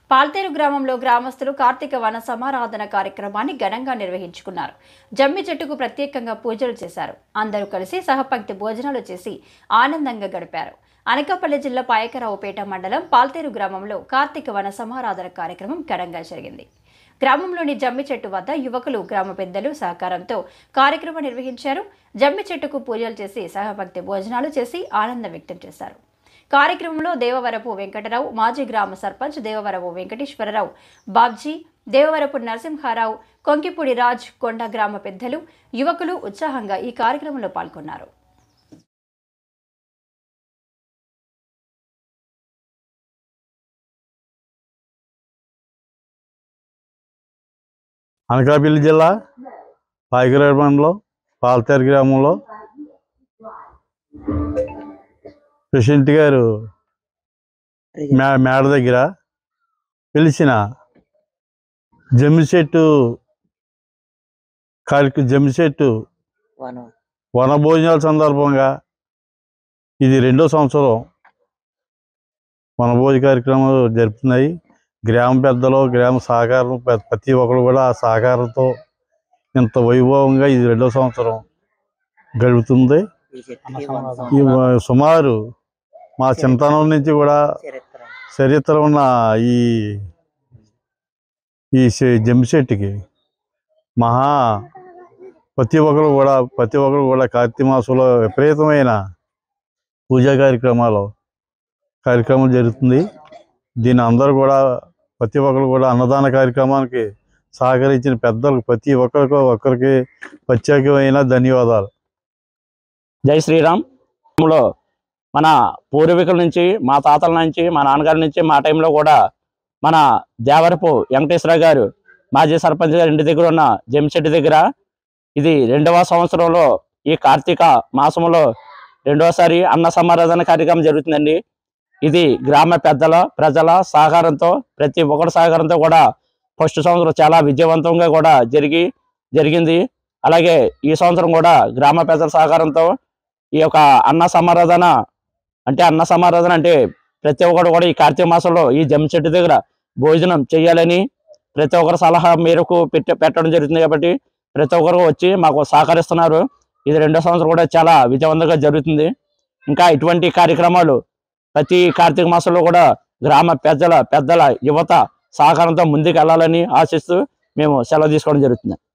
పాల్తేరు గ్రామంలో గ్రామస్తులు కార్తీక వన సమారాధన కార్యక్రమాన్ని ఘనంగా నిర్వహించుకున్నారు. జమ్మి చెట్టుకు ప్రత్యేకంగా పూజలు చేశారు. అందరూ కలిసి సహపంక్తి భోజనాలు చేసి ఆనందంగా గడిపారు. అనకాపల్లి జిల్లా పాయకరావుపేట మండలం పాల్తేరు గ్రామంలో కార్తీక వన సమారాధన కార్యక్రమం ఘనంగా జరిగింది. గ్రామంలోని జమ్మి చెట్టు వద్ద యువకులు, గ్రామ పెద్దలు సహకారంతో కార్యక్రమం నిర్వహించారు. జమ్మి చెట్టుకు పూజలు చేసి సహపంక్తి భోజనాలు చేసి ఆనందం వ్యక్తం చేశారు. కార్యక్రమంలో దేవవరపు వెంకటరావు, మాజీ గ్రామ సర్పంచ్ దేవవరపు వెంకటేశ్వరరావు, బాబ్జీ, దేవవరపు నరసింహారావు, కొంకిపూడి రాజ్, కొండ గ్రామ పెద్దలు, యువకులు ఉత్సాహంగా ఈ కార్యక్రమంలో పాల్గొన్నారు. అనకాపల్లి జిల్లా పాయకరావు మండలం పాల్తేరు గ్రామంలో ప్రెసిడెంట్ గారు మేడ దగ్గర పిలిచిన జమ్మి చెట్టు వన భోజనాల సందర్భంగా ఇది 2వ సంవత్సరం వనభోజ కార్యక్రమాలు జరుపుతున్నాయి. గ్రామ పెద్దలు, గ్రామ సహకారం, ప్రతి ఒక్కరు కూడా ఆ సహకారంతో ఇంత వైభవంగా ఇది 2వ సంవత్సరం గడుపుతుంది. సుమారు మా చింతనం నుంచి కూడా చరిత్ర ఉన్న ఈ జమ్మి చెట్టుకి ప్రతి ఒక్కరు కూడా కార్తీక మాసంలో విపరీతమైన పూజా కార్యక్రమాలు జరుగుతుంది. దీని అందరూ కూడా ప్రతి ఒక్కరు కూడా అన్నదాన కార్యక్రమానికి సహకరించిన పెద్దలకు ప్రతి ఒక్కరికి ప్రత్యేకమైన ధన్యవాదాలు. జై శ్రీరామ్. మన పూర్వీకుల నుంచి, మా తాతల నుంచి, మా నాన్నగారి నుంచి, మా టైంలో కూడా మన దేవరపు వెంకటేశ్వర గారు మాజీ సర్పంచ్ గారి ఇంటి దగ్గర ఉన్న జమ్మి చెట్టు దగ్గర ఇది 2వ సంవత్సరంలో ఈ కార్తీక మాసంలో 2వసారి అన్న సమారాధన కార్యక్రమం జరుగుతుందండి. ఇది గ్రామ ప్రజల సహకారంతో, ప్రతి ఒక్కరి సహకారంతో కూడా ఫస్ట్ సంవత్సరం చాలా విజయవంతంగా కూడా జరిగింది. అలాగే ఈ సంవత్సరం కూడా గ్రామ పెద్దల సహకారంతో ఈ యొక్క అన్న సమారాధన అంటే ప్రతి ఒక్కరు కూడా ఈ కార్తీక మాసంలో ఈ జమ్మి చెట్టు దగ్గర భోజనం చేయాలని ప్రతి ఒక్కరు సలహా మేరకు పెట్టడం జరుగుతుంది. కాబట్టి ప్రతి ఒక్కరు వచ్చి మాకు సహకరిస్తున్నారు. ఇది 2వ సంవత్సరం కూడా చాలా విజయవంతంగా జరుగుతుంది. ఇంకా ఇటువంటి కార్యక్రమాలు ప్రతి కార్తీక మాసంలో కూడా గ్రామ పెద్దల యువత సహకారంతో ముందుకు వెళ్ళాలని ఆశిస్తూ మేము సెలవు తీసుకోవడం జరుగుతుంది.